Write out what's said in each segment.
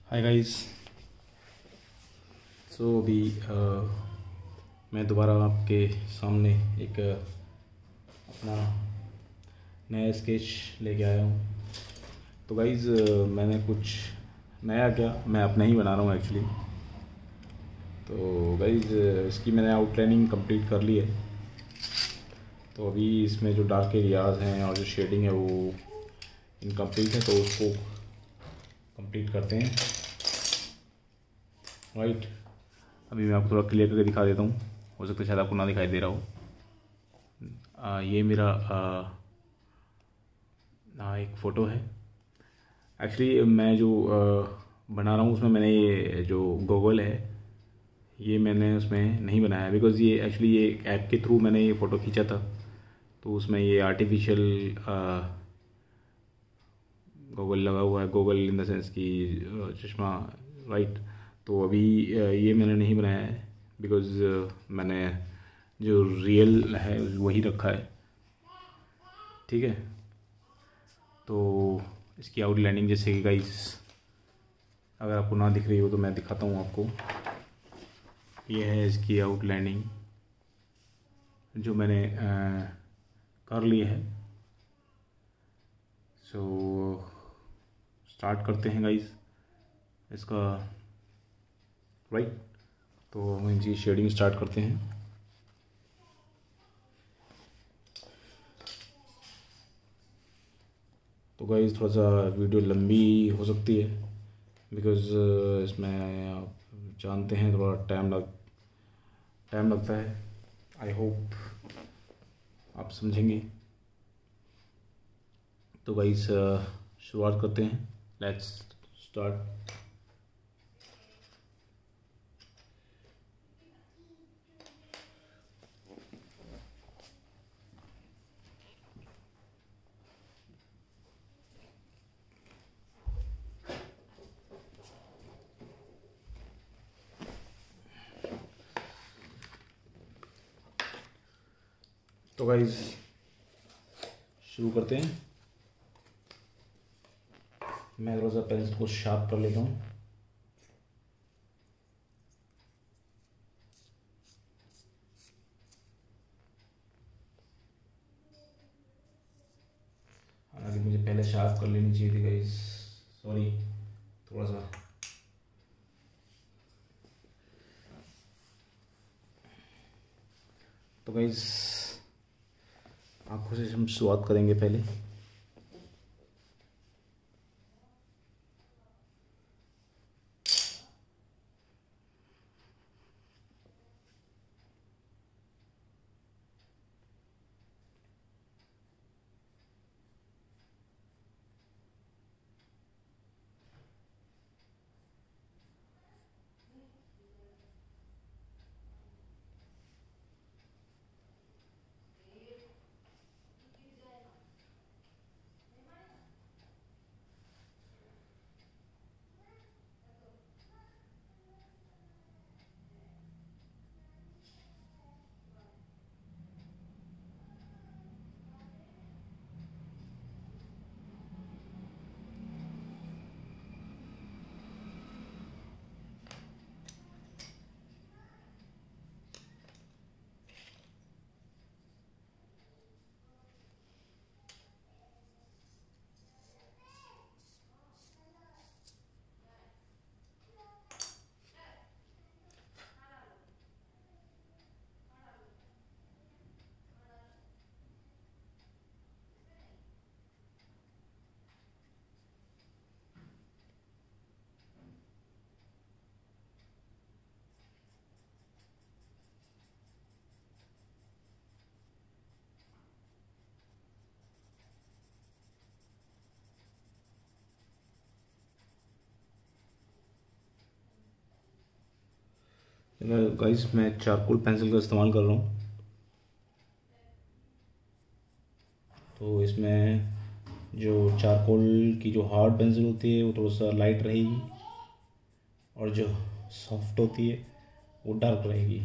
Hi guys. अभी मैं दोबारा आपके सामने एक अपना नया स्केच लेके आया हूँ। तो गाइस मैंने कुछ नया क्या मैं अपना ही बना रहा हूँ एक्चुअली। तो गाइस इसकी मैंने आउटलाइनिंग कंप्लीट कर ली है। तो अभी इसमें जो डार्क एरियाज़ हैं और जो शेडिंग है वो इनकम्प्लीट है, तो उसको कंप्लीट करते हैं। राइट, अभी मैं आपको थोड़ा क्लियर करके दिखा देता हूँ, हो सकता है शायद आपको ना दिखाई दे रहा हो। ये मेरा एक फ़ोटो है। एक्चुअली मैं जो बना रहा हूँ उसमें मैंने ये जो गूगल है ये मैंने उसमें नहीं बनाया, बिकॉज़ ये एक्चुअली ये ऐप के थ्रू मैंने ये फ़ोटो खींचा था। तो उसमें ये आर्टिफिशियल गूगल लगा हुआ है, गूगल इन द सेंस की चश्मा, राइट। तो अभी ये मैंने नहीं बनाया है, बिकॉज़ मैंने जो रियल है वही रखा है। ठीक है, तो इसकी आउटलाइनिंग जैसे कि गाइस अगर आपको ना दिख रही हो तो मैं दिखाता हूँ आपको। ये है इसकी आउटलाइनिंग जो मैंने कर ली है। सो स्टार्ट करते हैं गाइस इसका, राइट। तो हम इनकी शेडिंग स्टार्ट करते हैं। तो गाइस थोड़ा सा वीडियो लंबी हो सकती है, बिकॉज़ इसमें आप जानते हैं थोड़ा टाइम लगता है। आई होप आप समझेंगे। तो गाइस शुरुआत करते हैं, लेट्स स्टार्ट। तो गाइस शुरू करते हैं। मैं थोड़ा सा पेंसिल को शार्प कर लेता हूँ। हालांकि मुझे पहले शार्प कर लेनी चाहिए थी गाइस, सॉरी। थोड़ा सा तो गाइस आँखों से हम शुरुआत करेंगे पहले। गाइस मैं चारकोल पेंसिल का इस्तेमाल कर रहा हूँ। तो इसमें जो चारकोल की जो हार्ड पेंसिल होती है वो थोड़ा सा लाइट रहेगी, और जो सॉफ्ट होती है वो डार्क रहेगी।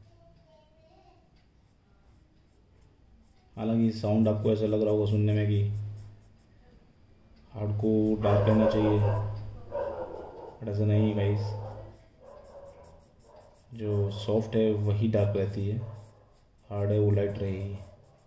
हालांकि साउंड आपको ऐसा लग रहा होगा सुनने में कि हार्ड को डार्क करना चाहिए, बट ऐसा नहीं गाइस, जो सॉफ्ट है वही डार्क रहती है, हार्ड है वो लाइट रहेगी।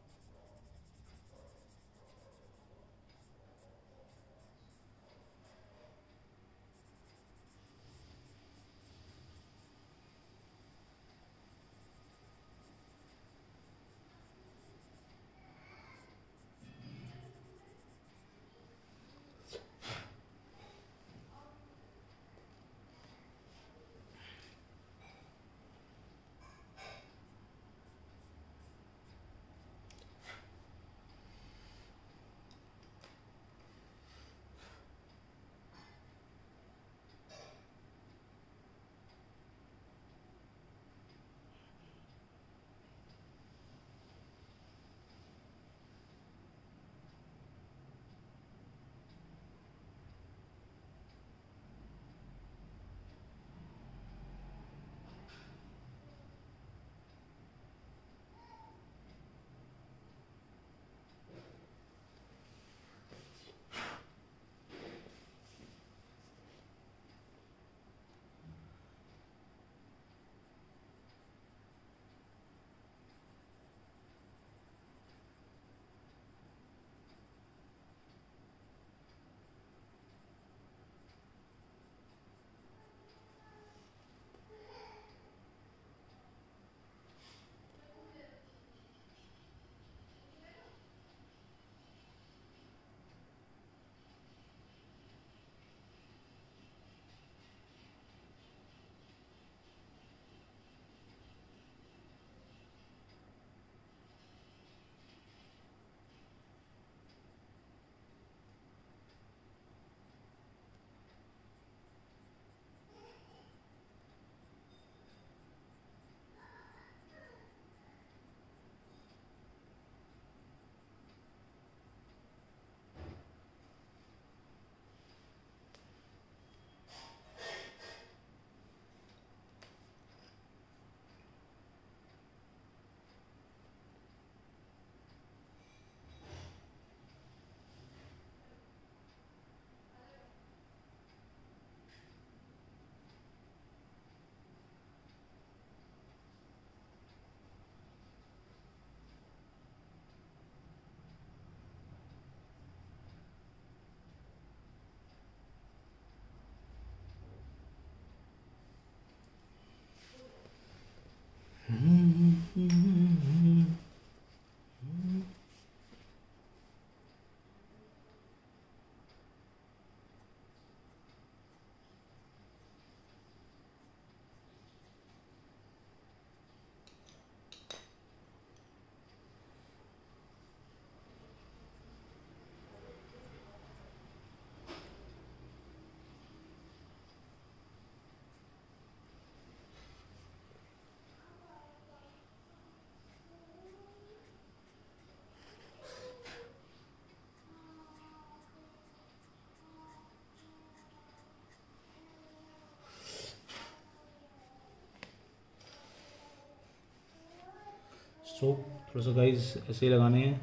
स्ट्रोक थोड़ा सा गाइस ऐसे ही लगाने हैं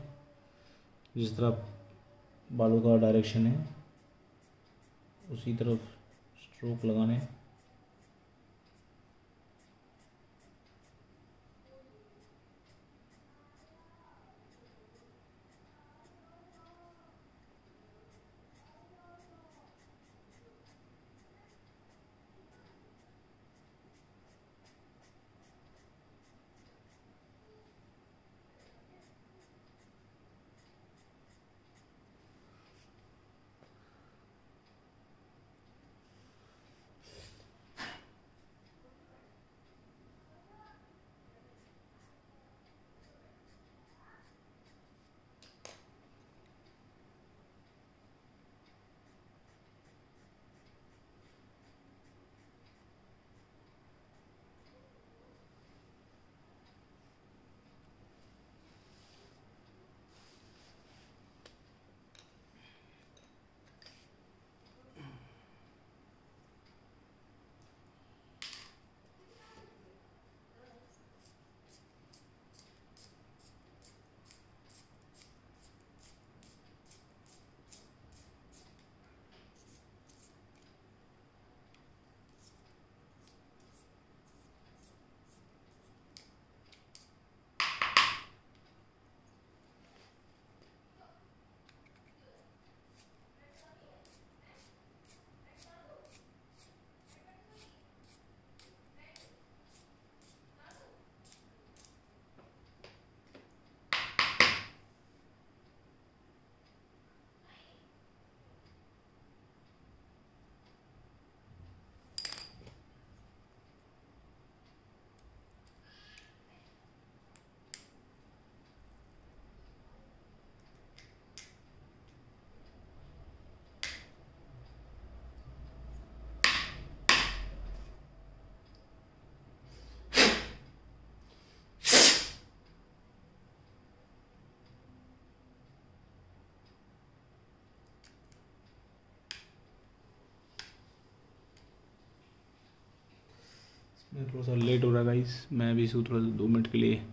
जिस तरह बालों का डायरेक्शन है उसी तरफ स्ट्रोक लगाने हैं। मैं थोड़ा सा लेट हो रहा गाइस, मैं भी सो थोड़ा 2 मिनट के लिए।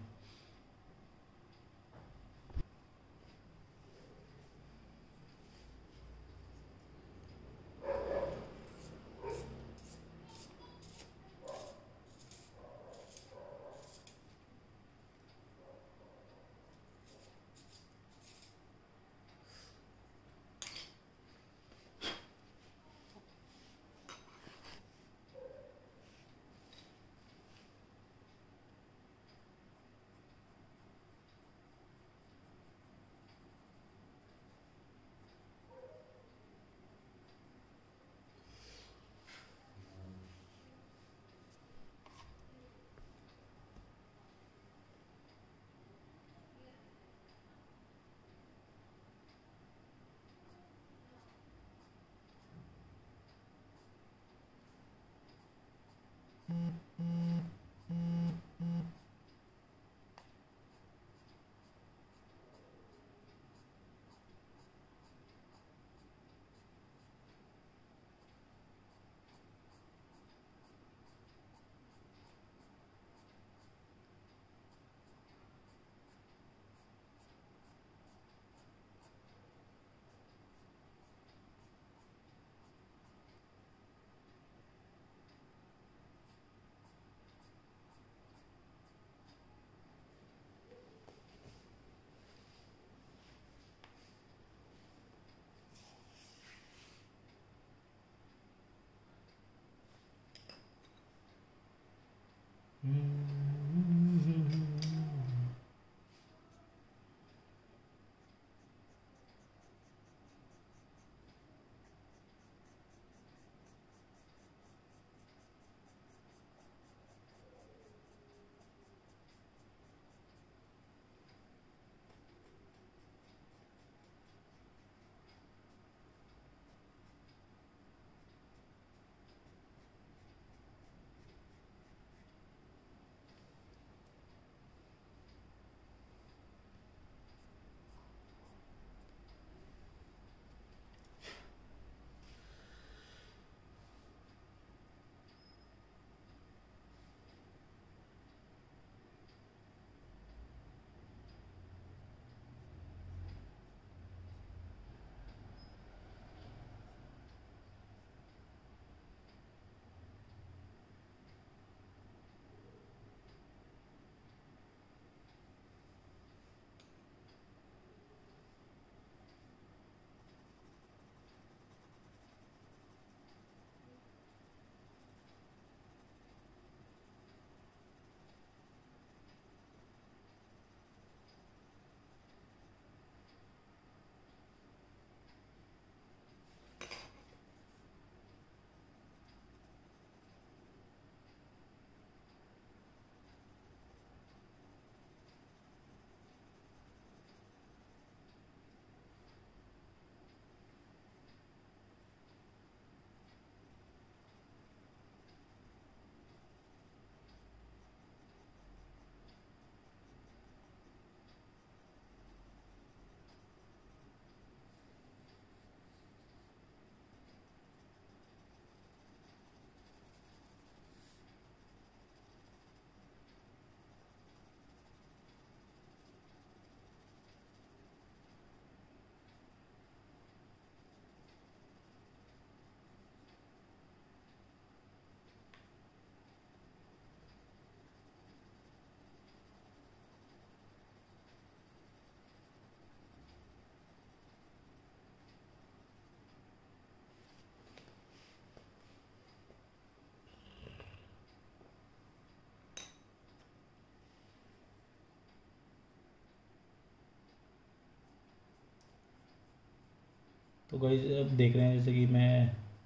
तो गाइस अब देख रहे हैं जैसे कि मैं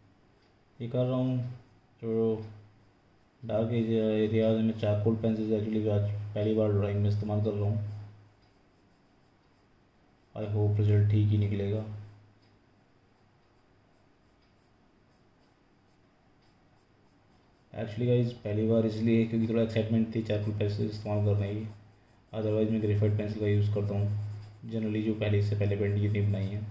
ये कर रहा हूँ जो डार्क एरियाज में चारकोल पेंसिल एक्चुअली आज पहली बार ड्राइंग में इस्तेमाल कर रहा हूँ। आई होप रिजल्ट ठीक ही निकलेगा। एक्चुअली गाइस पहली बार इसलिए क्योंकि थोड़ा एक्साइटमेंट थी चारकोल पेंसिल इस्तेमाल करने की। अदरवाइज़ मैं ग्रेफाइट पेंसिल का यूज़ करता हूँ जनरली, जो पहले इससे पहले पेंटिंग जितनी बनाई है।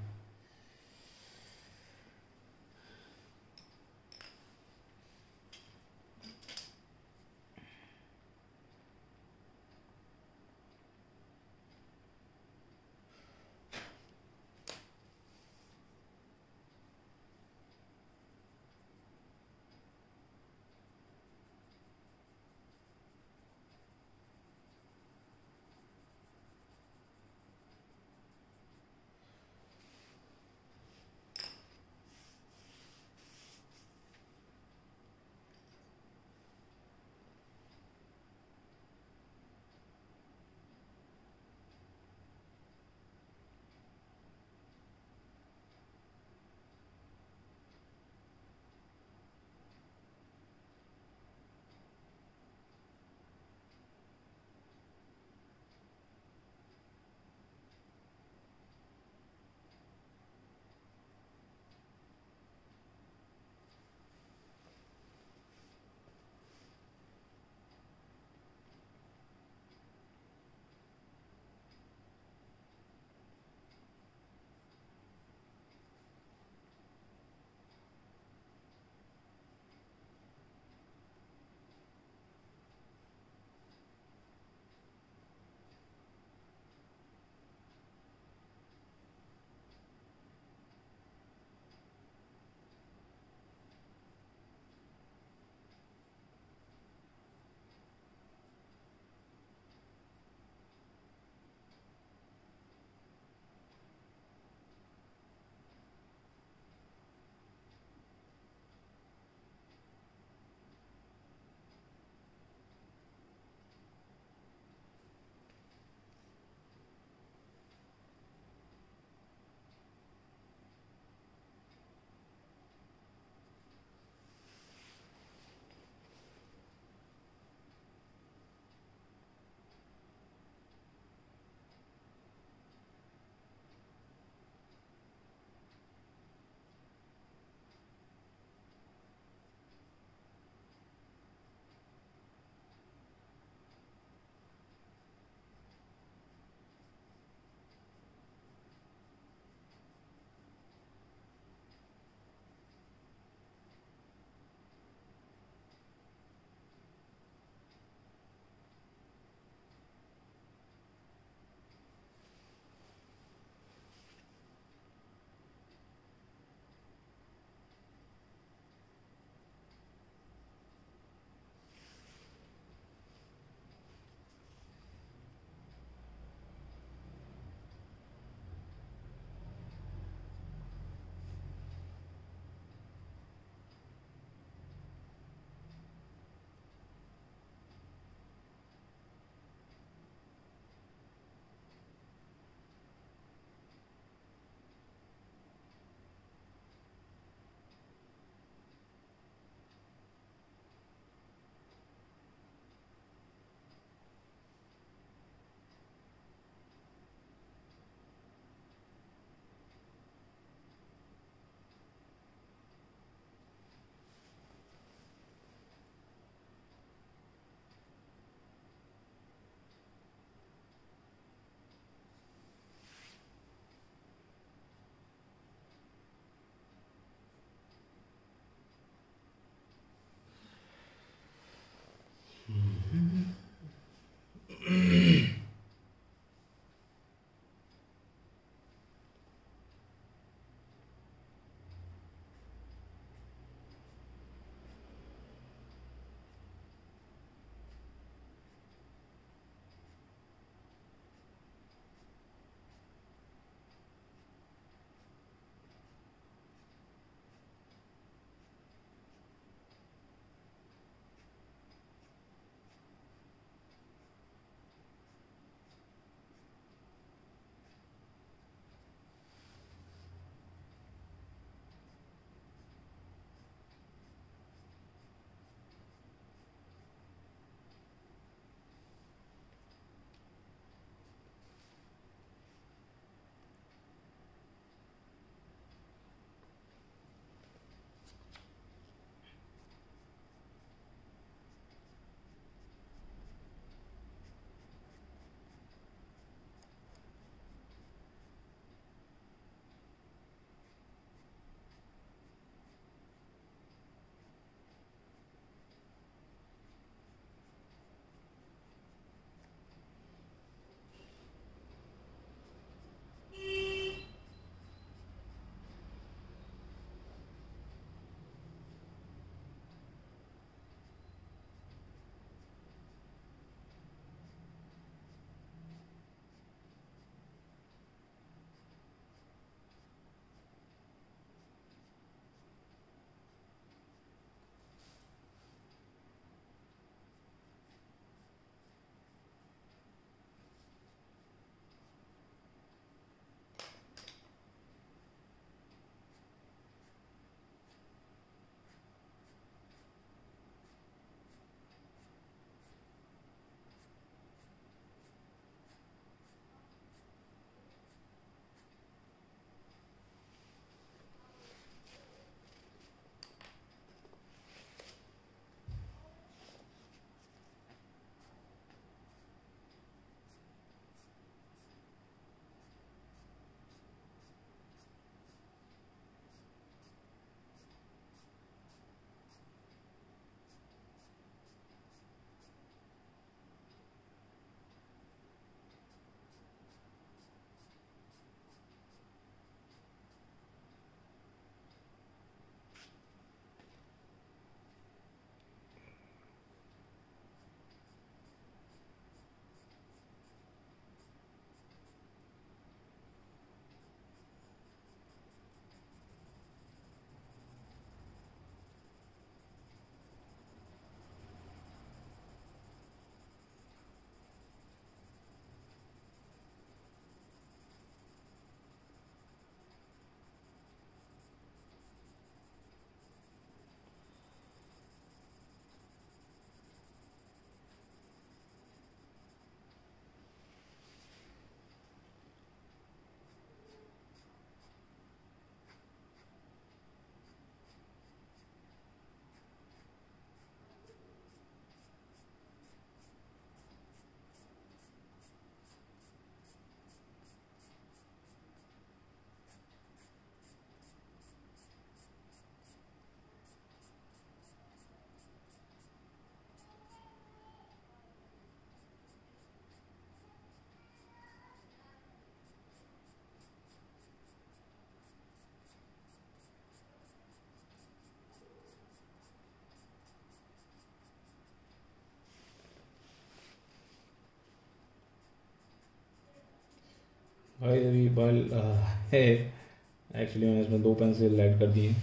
भाई अभी बाल है एक्चुअली मैंने इसमें 2 पेंसिल ऐड कर दिए,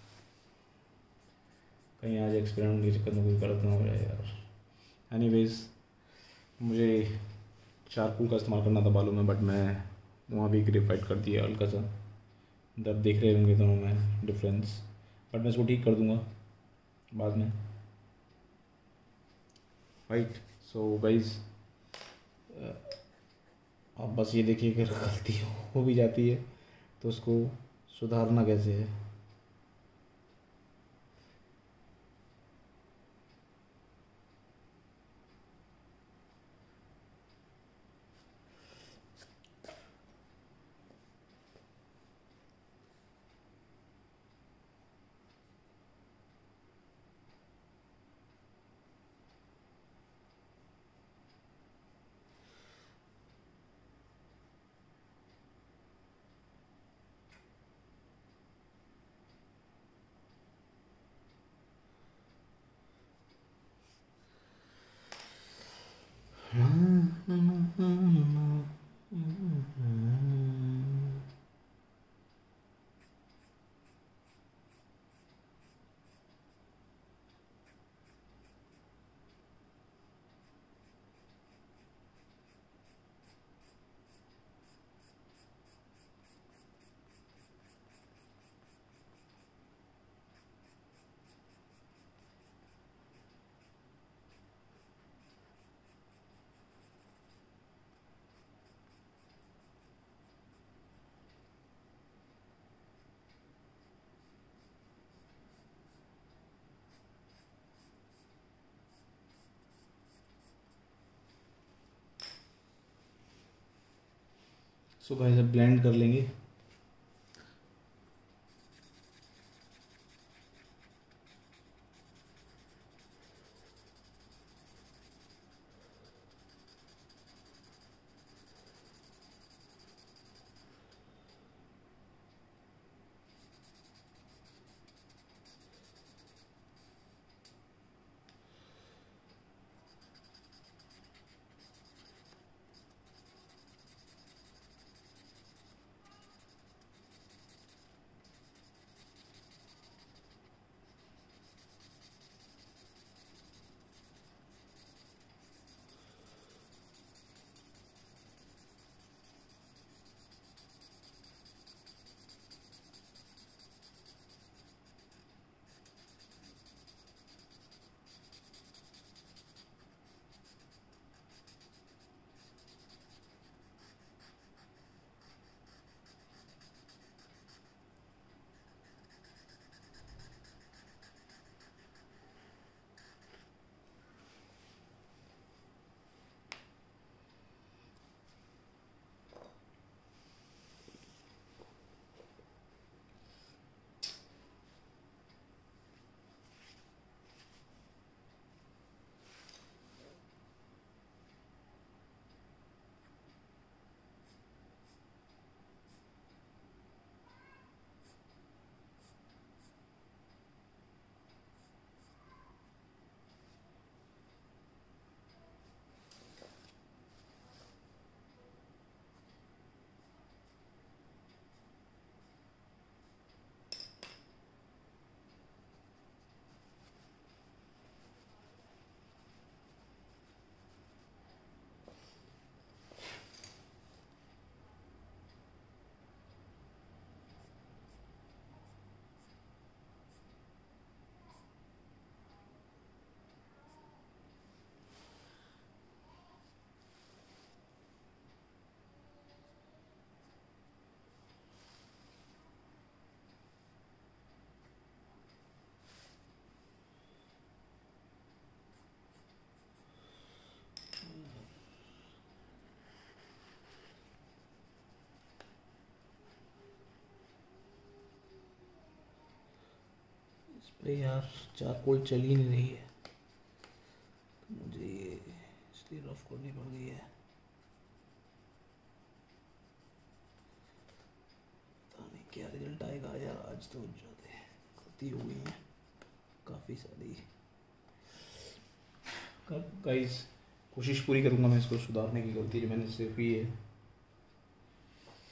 कहीं आज एक्सपेरिमेंट के चक्कर में कोई गलत ना हो जाए यार। एनीवेज मुझे चारकोल का इस्तेमाल करना था बालों में, बट मैं वहाँ भी ग्रेफाइट कर दिया हल्का सा, दर्द देख रहे होंगे दोनों में डिफरेंस, बट मैं इसको ठीक कर दूँगा बाद में। राइट, सो गाइज आप बस ये देखिए कि अगर गलती हो भी जाती है तो उसको सुधारना कैसे है। सो गाइस अब ब्लेंड कर लेंगे। अरे यार चारकोल चल ही नहीं रही है, तो मुझे ये इसलिए रफ करनी पड़ गई है। पता नहीं क्या रिजल्ट आएगा यार, आज तो ज़्यादा गलती हो गई है काफ़ी सारी। गाइस कोशिश पूरी करूँगा मैं इसको सुधारने की, गलती जो मैंने इससे की है।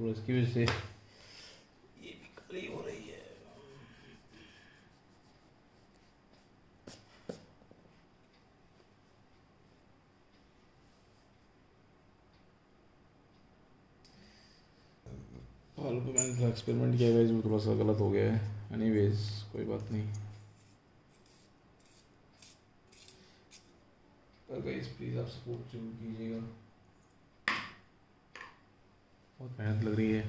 और इसकी वजह से ये भी काली हो रही है। हाल को मैंने एक्सपेरिमेंट किया है जो थोड़ा सा गलत हो गया है। एनीवेज कोई बात नहीं। पर गाइस प्लीज़ आप सपोर्ट जरूर कीजिएगा, बहुत मेहनत लग रही है।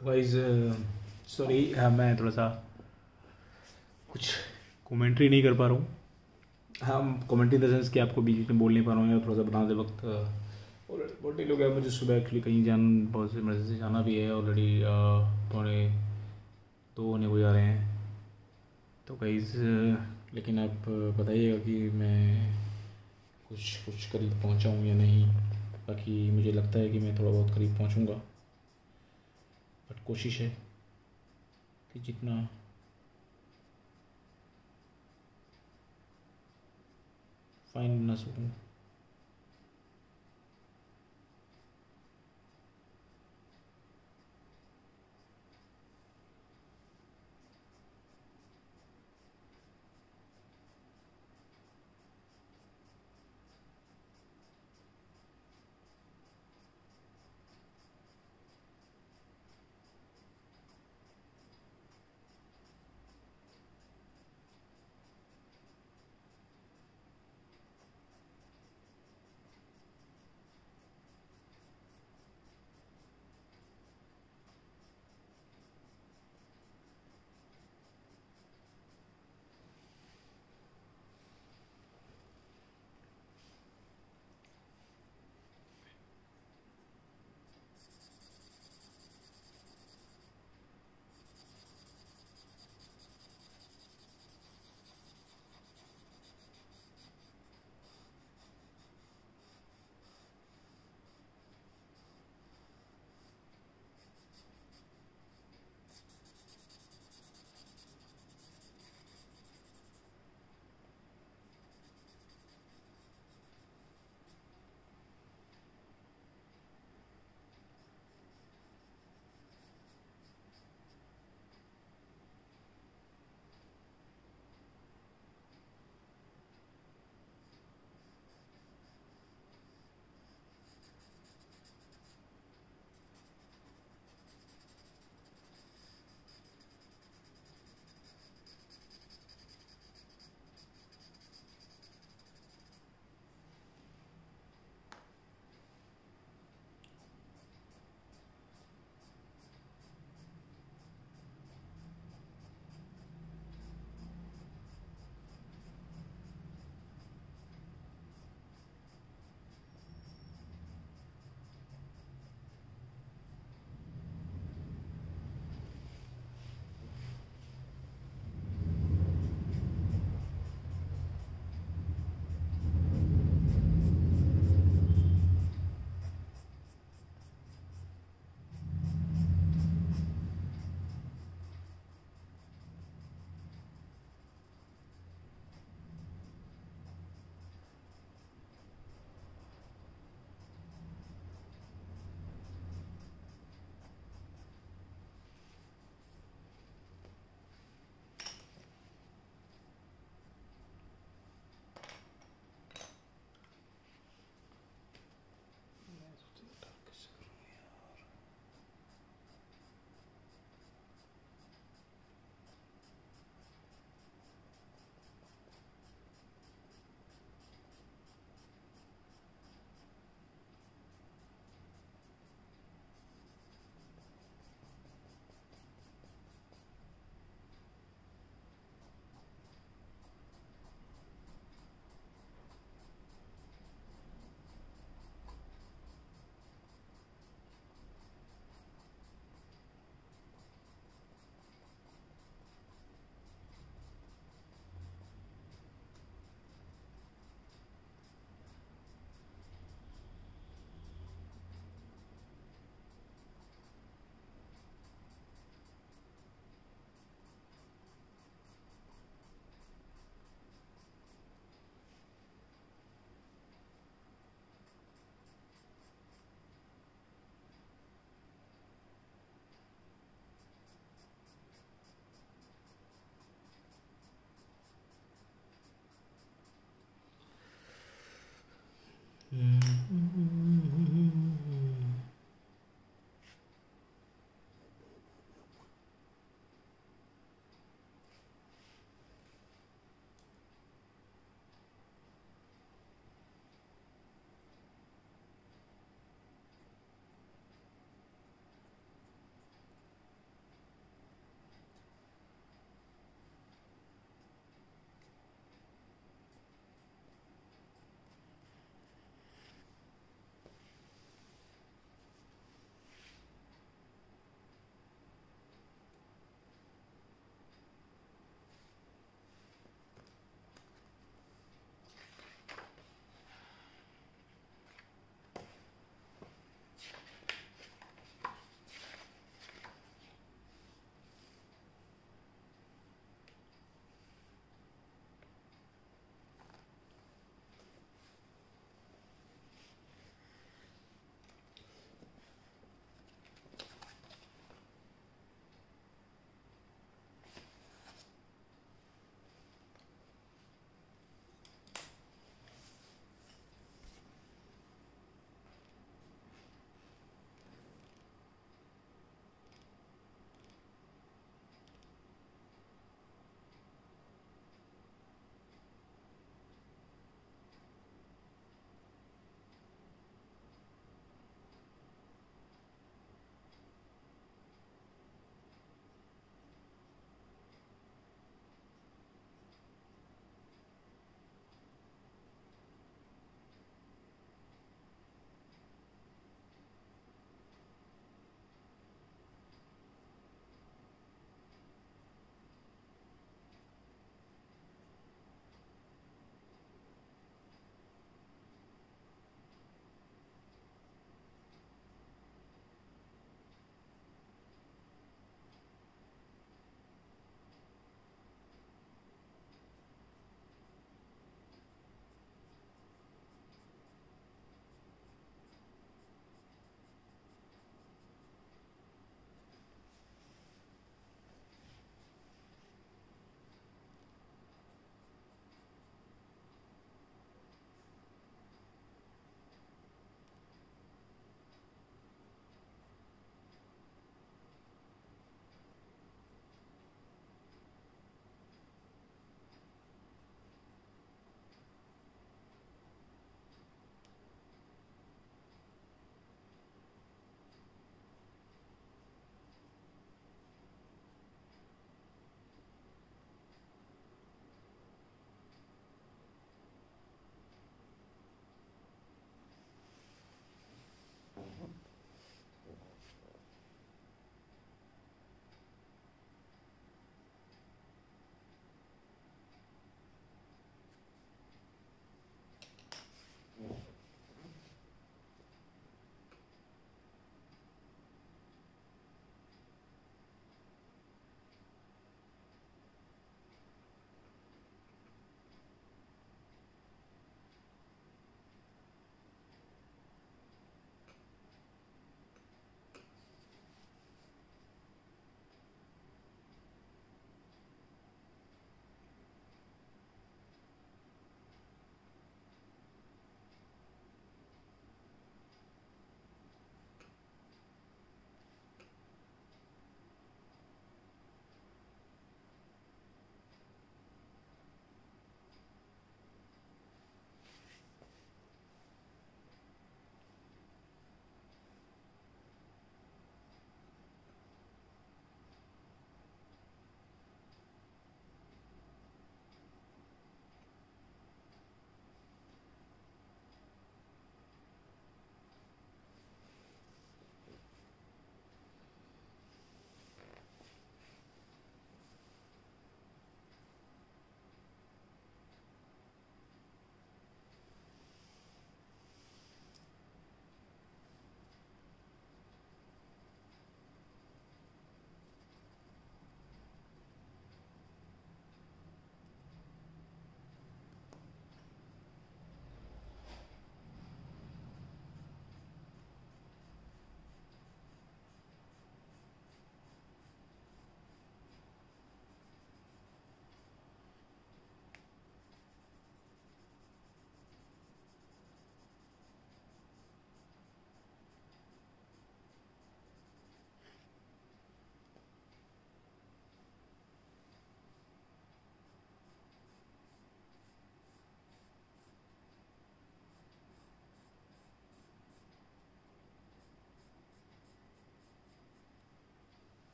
तो गाइस सॉरी, मैं थोड़ा सा कुछ कमेंट्री नहीं कर पा रहा हूँ। हाँ, कमेंट्री इन द सेंस कि आपको बीच में बोल नहीं पा रहा हूँ या थोड़ा सा बनाते वक्त ऑलरेडी बहुत ही लोग हैं। मुझे सुबह एक्चुअली कहीं बहुत से मर्जी से जाना भी है। ऑलरेडी 1:45 होने को जा रहे हैं। तो गाइस लेकिन आप बताइएगा कि मैं कुछ करीब पहुँचा हूँ या नहीं। बाकी मुझे लगता है कि मैं थोड़ा बहुत करीब पहुँचूँगा, बट कोशिश है कि जितना फाइन बना सकूँ।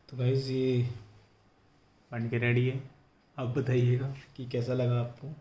तो गाइस ये बन के रेडी है। आप बताइएगा कि कैसा लगा आपको।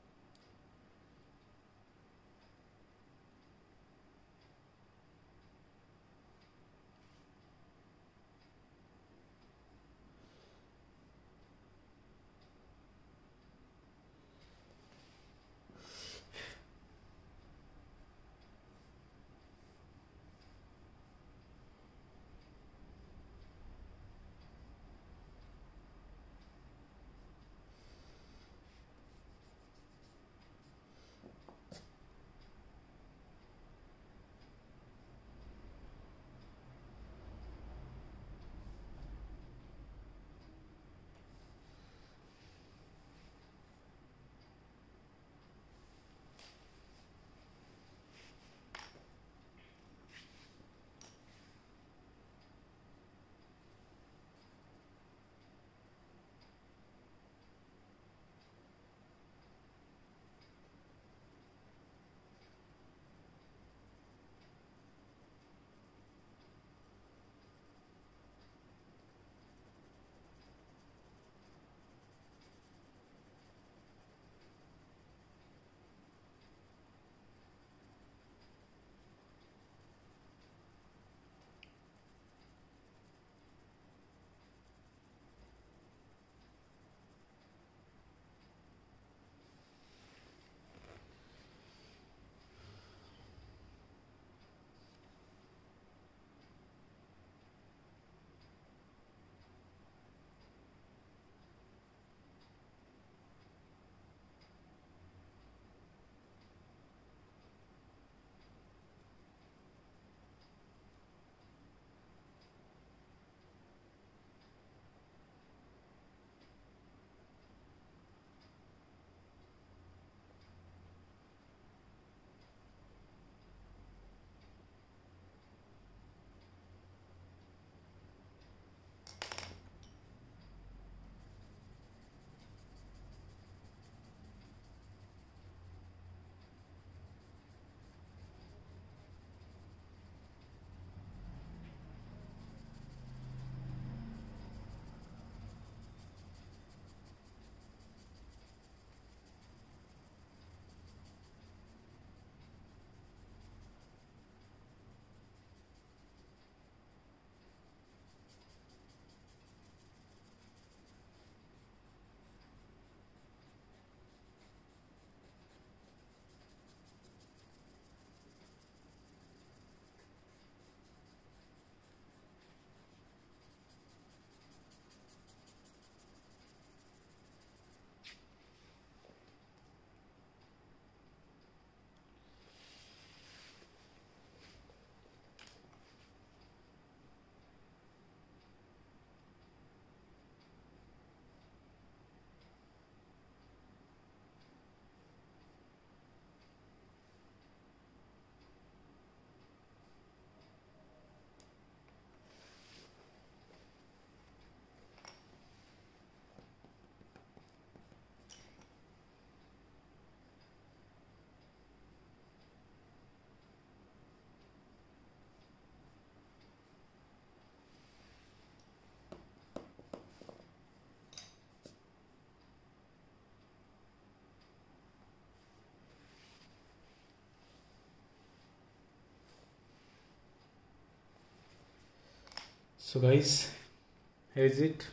So guys, here is it.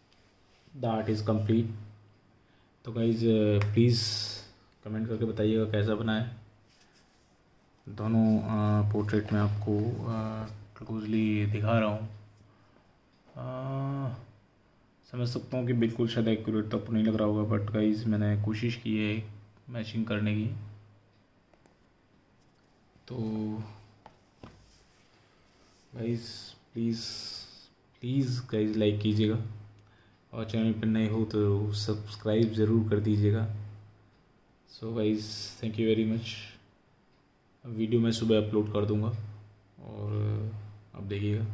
The art is complete. तो गाइज प्लीज़ कमेंट करके बताइएगा कैसा बना है। दोनों पोर्ट्रेट में आपको क्लोजली दिखा रहा हूँ। समझ सकता हूँ कि बिल्कुल शायद एक्यूरेट तो आपको नहीं लग रहा होगा, बट गाइज मैंने कोशिश की है मैचिंग करने की। तो गाइज प्लीज़ गाइज लाइक कीजिएगा, और चैनल पर नए हो तो सब्सक्राइब ज़रूर कर दीजिएगा। So guys thank you very much. Video मैं सुबह अपलोड कर दूंगा और आप देखिएगा।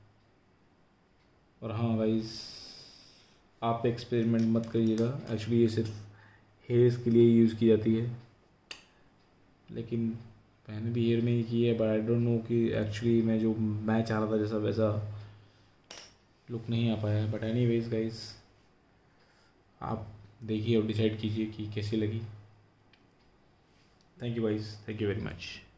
और हाँ गाइज, आप एक्सपेरिमेंट मत करिएगा। एक्चुअली ये सिर्फ हेयर्स के लिए यूज़ की जाती है, लेकिन मैंने भी हेयर में ही की है, बट आई डोंट नो कि एक्चुअली मैं चाह रहा था जैसा वैसा लुक नहीं आ पाया है, बट एनीवेज गाइस आप देखिए और डिसाइड कीजिए कि कैसी लगी। Thank you guys, thank you very much.